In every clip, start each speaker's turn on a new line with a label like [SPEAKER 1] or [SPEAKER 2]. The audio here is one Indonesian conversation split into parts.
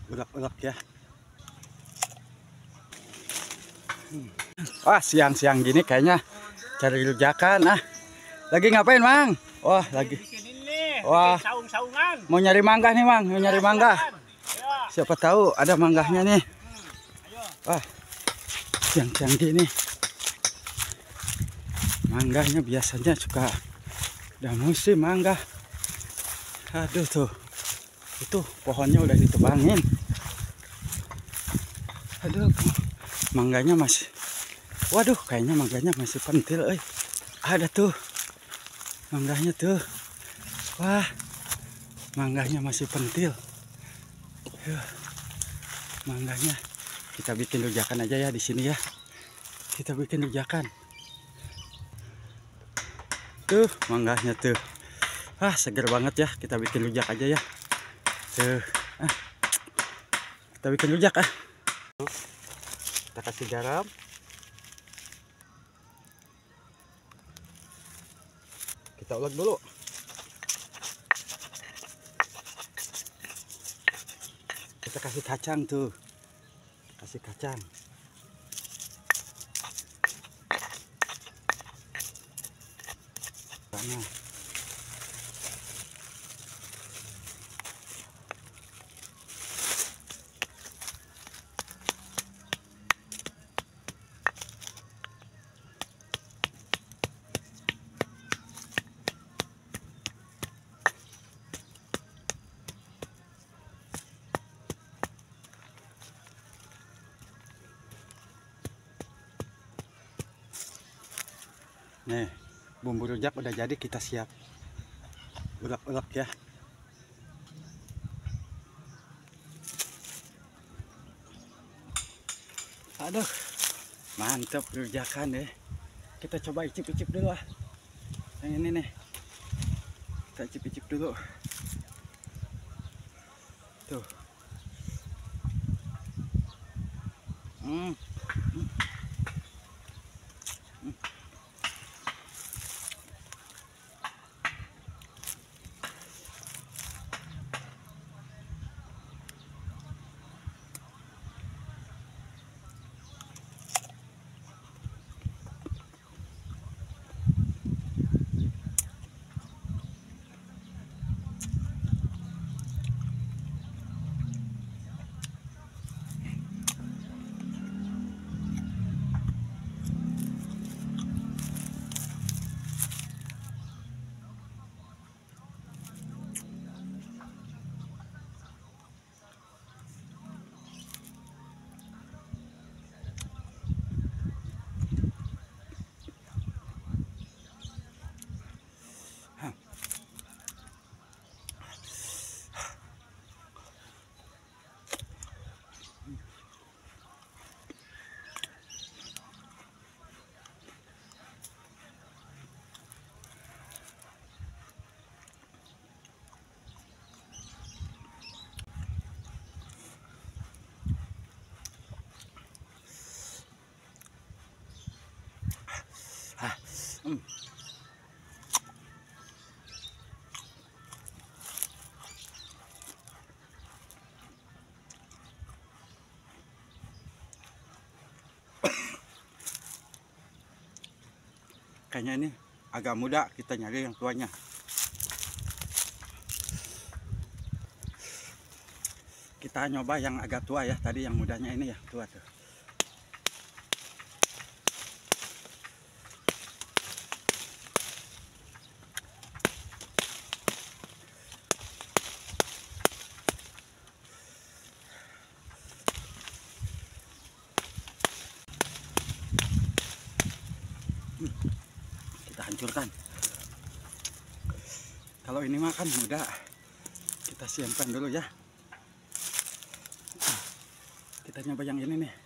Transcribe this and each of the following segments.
[SPEAKER 1] ulek-ulek ya. Wah, siang-siang gini kayaknya cari rujakan. Lagi ngapain, Mang? Wah, lagi. Wah, mau nyari mangga nih, Mang. Mau nyari mangga. Siapa tahu ada mangganya nih. Wah, siang-siang gini. Mangganya biasanya suka udah musim mangga. Aduh tuh. Itu pohonnya udah ditebangin. Aduh, mangganya masih. Waduh, kayaknya mangganya masih pentil, Ada tuh. Mangganya tuh. Wah. Mangganya masih pentil. Mangganya kita bikin rujakan aja ya di sini ya. Kita bikin rujakan. Tuh, mangganya tuh. Seger banget ya. Kita bikin rujak aja ya. Tuh. Kita bikin rujak. Kita kasih garam. Kita ulek dulu. Kita kasih kacang tuh. Kasih kacang. Nah. Nih, bumbu rujak udah jadi, kita siap ulek-ulek ya. Aduh, mantap rujakan deh. Kita coba icip-icip dulu yang ini nih. Kita icip-icip dulu. Tuh. Kayaknya ini agak muda, kita nyari yang tuanya. Kita nyoba yang agak tua ya, tadi yang mudanya ini ya, tua tuh. Kita hancurkan. Kalau ini mah kan muda, kita simpan dulu ya. Kita nyoba yang ini nih.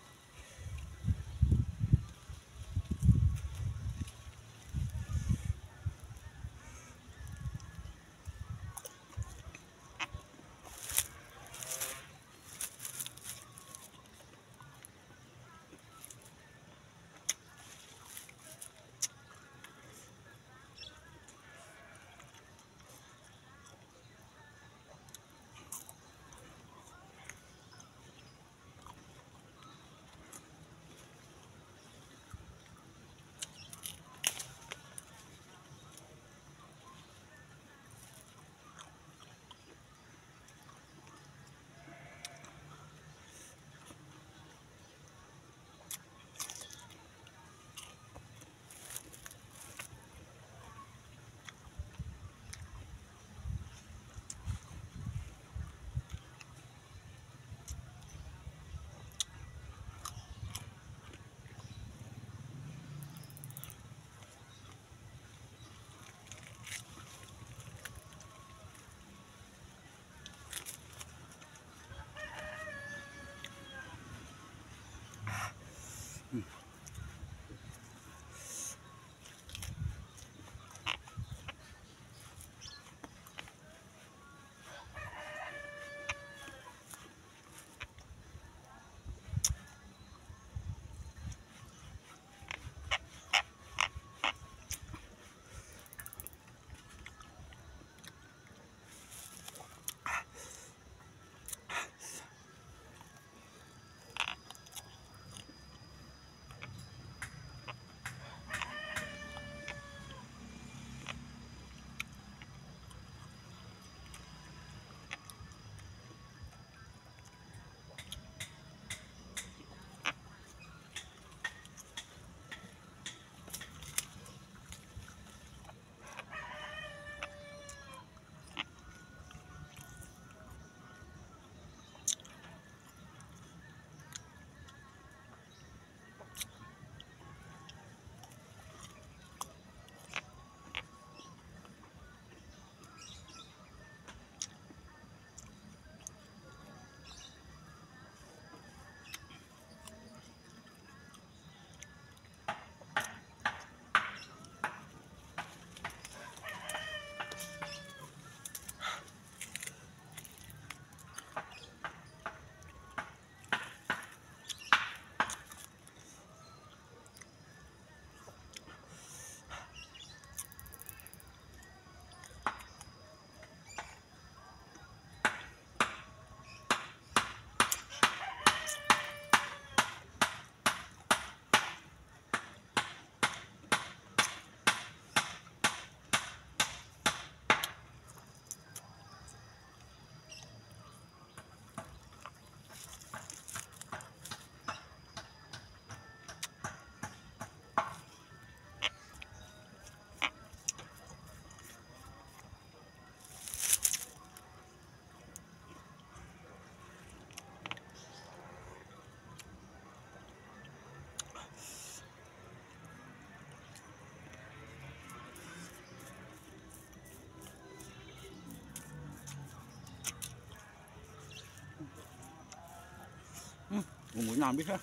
[SPEAKER 1] Bumbunya habis ya.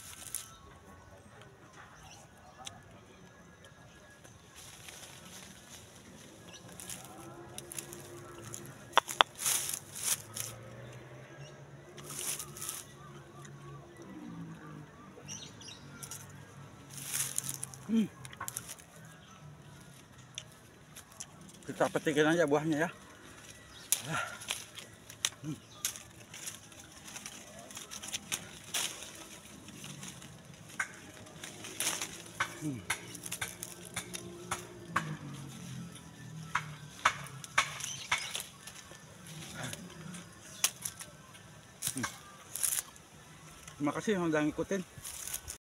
[SPEAKER 1] Kita petikin aja buahnya ya. Terima kasih yang udah ngikutin.